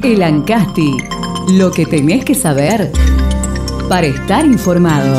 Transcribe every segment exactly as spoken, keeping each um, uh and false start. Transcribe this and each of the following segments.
El Ancasti, lo que tenés que saber para estar informado.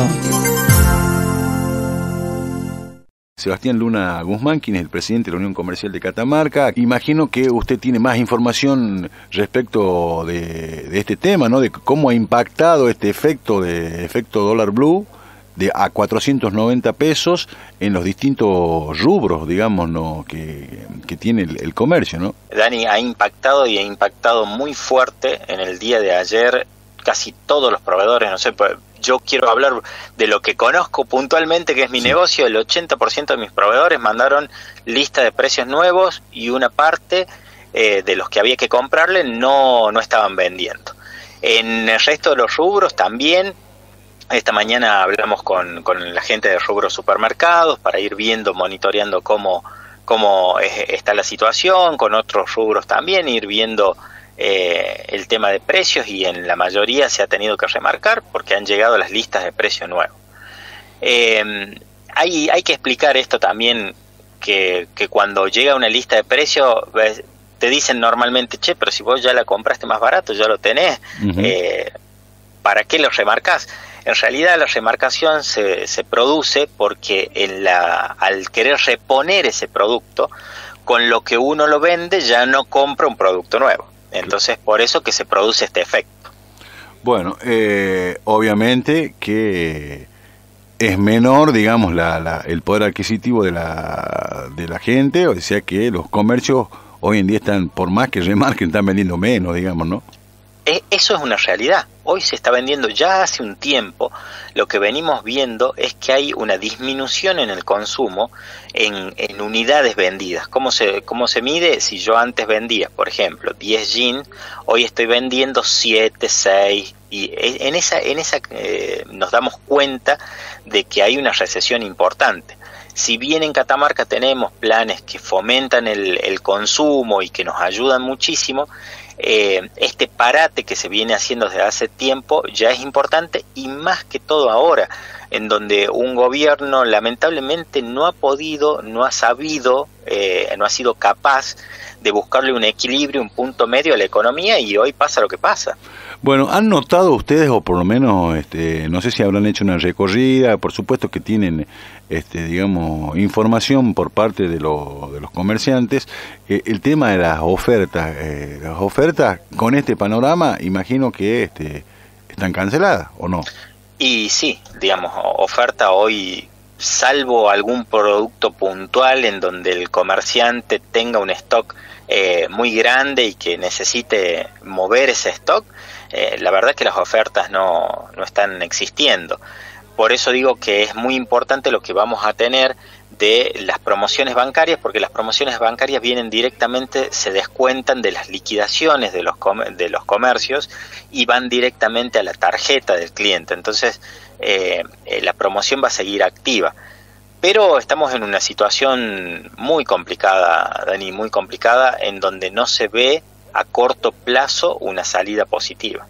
Sebastián Luna Guzmán, quien es el presidente de la Unión Comercial de Catamarca. Imagino que usted tiene más información respecto de, de este tema, ¿no? De cómo ha impactado este efecto de efecto dólar blue de a cuatrocientos noventa pesos en los distintos rubros, digamos, ¿no? que, que tiene el, el comercio, ¿no? Dani, ha impactado y ha impactado muy fuerte en el día de ayer casi todos los proveedores. No sé, yo quiero hablar de lo que conozco puntualmente, que es mi sí. negocio. El ochenta por ciento de mis proveedores mandaron lista de precios nuevos y una parte eh, de los que había que comprarle no, no estaban vendiendo. En el resto de los rubros también. Esta mañana hablamos con, con la gente de rubros supermercados para ir viendo, monitoreando cómo, cómo es, está la situación, con otros rubros también, ir viendo eh, el tema de precios, y en la mayoría se ha tenido que remarcar porque han llegado las listas de precios nuevos. Eh, hay, hay que explicar esto también, que, que cuando llega una lista de precios te dicen normalmente, che, pero si vos ya la compraste más barato, ya lo tenés, uh-huh. eh, ¿para qué lo remarcás? En realidad la remarcación se, se produce porque en la, al querer reponer ese producto, con lo que uno lo vende ya no compra un producto nuevo. Entonces por eso que se produce este efecto. Bueno, eh, obviamente que es menor, digamos, la, la, el poder adquisitivo de la, de la gente, o sea que los comercios hoy en día están, por más que remarquen, están vendiendo menos, digamos, ¿no? Eso es una realidad. Hoy se está vendiendo, ya hace un tiempo, lo que venimos viendo es que hay una disminución en el consumo en, en unidades vendidas. ¿Cómo se, cómo se mide? Si yo antes vendía, por ejemplo, diez jeans, hoy estoy vendiendo siete, seis, y en esa, en esa eh, nos damos cuenta de que hay una recesión importante. Si bien en Catamarca tenemos planes que fomentan el, el consumo y que nos ayudan muchísimo, eh, este parate que se viene haciendo desde hace tiempo ya es importante, y más que todo ahora, en donde un gobierno lamentablemente no ha podido, no ha sabido, eh, no ha sido capaz de buscarle un equilibrio, un punto medio a la economía, y hoy pasa lo que pasa. Bueno, ¿han notado ustedes, o por lo menos, este, no sé si habrán hecho una recorrida, por supuesto que tienen, este, digamos, información por parte de, lo, de los comerciantes, eh, el tema de las ofertas, eh, las ofertas con este panorama, imagino que este, están canceladas, ¿o no? Y sí, digamos, oferta hoy, salvo algún producto puntual en donde el comerciante tenga un stock eh, muy grande y que necesite mover ese stock, eh, la verdad es que las ofertas no, no están existiendo. Por eso digo que es muy importante lo que vamos a tener de las promociones bancarias, porque las promociones bancarias vienen directamente, se descuentan de las liquidaciones de los, com- de los comercios y van directamente a la tarjeta del cliente. Entonces eh, eh, la promoción va a seguir activa. Pero estamos en una situación muy complicada, Dani, muy complicada, en donde no se ve a corto plazo una salida positiva.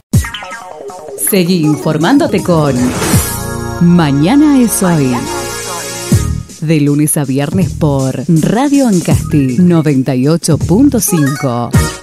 Seguí informándote con Mañana es Hoy. De lunes a viernes por Radio Ancasti noventa y ocho punto cinco.